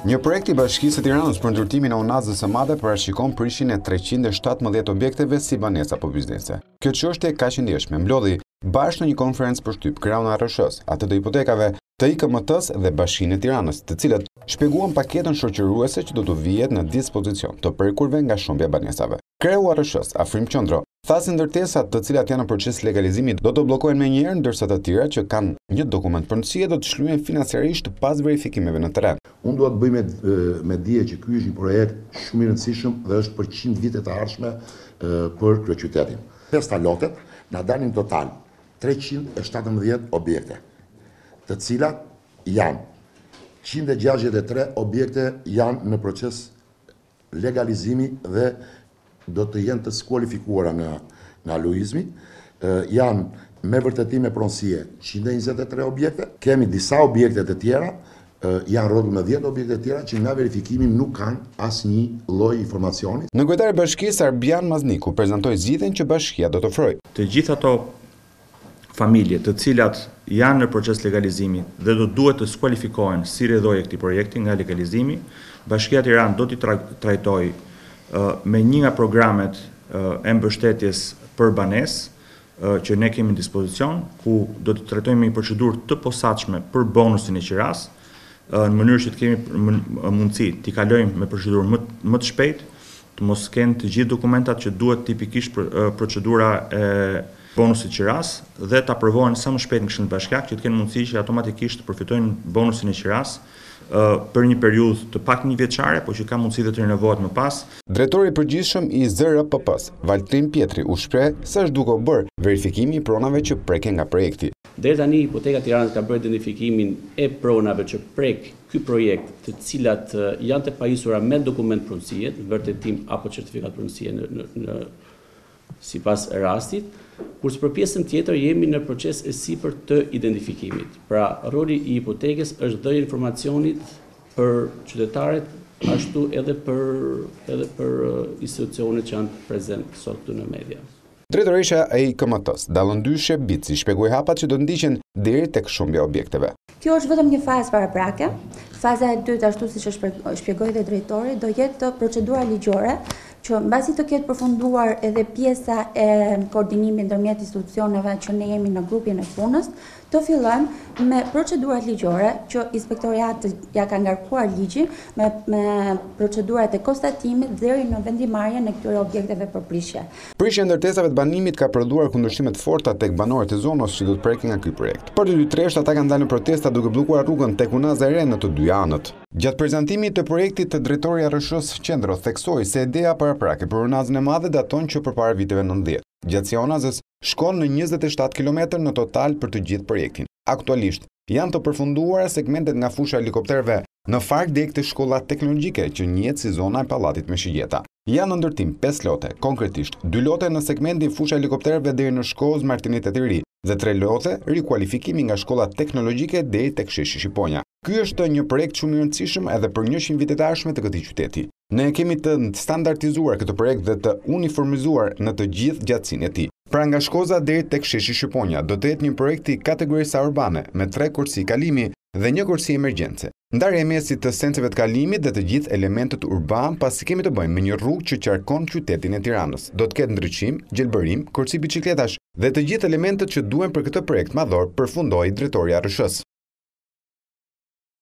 Një projekt i Bashkisë së Tiranës për ndërtimin e unazës së madhe parashikon prishjen e 317 objekteve si banesa apo biznese. Kjo çështje kaq e ndjeshme mblodhi bashkë në një konferencë përshtyp kreun e ARSH-s, atë të hipotekave të IKMT-s dhe Bashkinë e Tiranës, të cilët shpjeguan paketën shoqëruese që do të vihet në dispozicion të prekurve nga shumbja banesave. Kreu i ARSH-s, Afrim Qondro, tha se ndërtesat të cilat janë në proces legalizimi do të bllokohen menjëherë, ndërsa të tjera që kanë një dokument përndësie do të shlyhen financiarisht pas verifikimeve në terren. Unë dua të bëj me dije që ky është një projekt shumë i rëndësishëm dhe është për 100 vite të ardhshme për kryeqytetin. Pesta lotet na dalin total 317 objekte, të cilat janë 163 objekte janë në proces legalizimi dhe do të jenë të skualifikuara nga luizmi, janë me vërtetime pronësie 123 objekte, kemi disa objekte të tjera, janë rrotull me 10 objekte të tjera që nga verifikimi nuk kanë asnjë lloj informacioni. Në kryetari i bashkisë Arbian Mazniku prezantoi zgjidhjen që bashkia do të ofrojë. Të gjithë ato familje të cilat janë në proces legalizimi dhe do duhet të skualifikohen si rrjedhoje këtij projekti nga legalizimi, Bashkia e Tiranës do t'i trajtojë me një nga programet e mbështetjes për banesë që ne kemi në dispozicion, ku do të trajtojmë një procedurë të posaçme për bonusin e qiras, në mënyrë që të kemi mundësi t'i kalojmë me procedurë më të shpejtë, të mos kenë të gjithë dokumentat që duhet tipikisht procedura e bonusit qiras dhe të aprovohen sa më shpejt në Këshillin Bashkiak, që të kenë mundësi që automatikisht të përfitojnë bonusin e qiras për një periudhë të pak një vjeçare, por që ka mundësi dhe të rinovohet më pas. Drejtori i përgjithshëm i ZRPP-s, Valtrin Pietri, u shpreh se është duke u bërë verifikimi i pronave që preken nga projekti. Deri tani Hipoteka Tiranës ka bërë identifikimin e pronave që prek ky projekt, të cilat janë të pajisura me dokument pronësie, vërtetim apo certifikat pronësie sipas rastit, kurse për pjesën tjetër jemi në proces e sipër të identifikimit. Pra, roli i hipotekës është dhënia e informacionit për qytetarët, ashtu edhe për institucionet që janë prezent sot këtu në media. Drejtoresha e IKMT-s, Dallëndyshe Bici, shpjegoi hapat që do ndiqen deri tek shumbja e objekteve. Kjo është vetëm një fazë paraprake. Faza e dytë, ashtu siç shpjegoi dhe drejtori, do jetë procedura ligjore, që mbasi të ketë përfunduar edhe pjesa e koordinimit ndërmjet institucioneve që ne jemi në grupin e punës, të fillojmë me procedurat ligjore që inspektoriati ja ka ngarkuar ligjin me procedurat e konstatimit deri në vendimarrjen e këtyre objekteve për prishje. Prishja e ndërtesave të banimit ka prodhuar kundërshtime të forta tek banorët e zonës që do të prekin nga ky projekt. Për të dy tresht ata kanë dalë në protesta duke bllokuar rrugën tek Unaza e Re në të dy anët. Gjatë prezantimit të projektit të drejtori i ARSH-s Qendro theksoi se ideja paraprake për Unazën e Madhe daton që përpara viteve 90. Gjatësia e Unazës shkon në 27 km në total për të gjithë projektin. Aktualisht janë të përfunduara segmentet nga fusha e helikopterëve në fakt deri te shkolla teknologjike që njihet si zona e pallatit me shigjeta. Janë në ndërtim 5 lote, konkretisht 2 lote në segmentin fusha e helikopterëve deri në Shkozë Martinitet e Ri dhe 3 lote rikualifikimi nga shkolla teknologjike deri tek sheshi Shqiponja. Ky është një projekt shumë i rëndësishëm edhe për 100 vite të ardhshme të këtij qyteti. Ne kemi të standardizuar këtë projekt dhe të uniformizuar në të gjithë gjatësinë e tij. Pra nga Shkoza deri tek sheshi Shqiponja do të jetë një projekt i kategorisë A urbane me 3 kursi kalimi dhe 1 kursi emergjence. Ndarja e mesit të senceve të kalimit dhe të gjithë elementet urban pasi kemi të bëjmë me një rrugë që qarkon qytetin e Tiranës. Do të ketë ndriçim, gjelbërim, kursi biçikletash dhe të gjithë elementet që duhen për këtë projekt madhor, përfundoi drejtori i ARSH-s.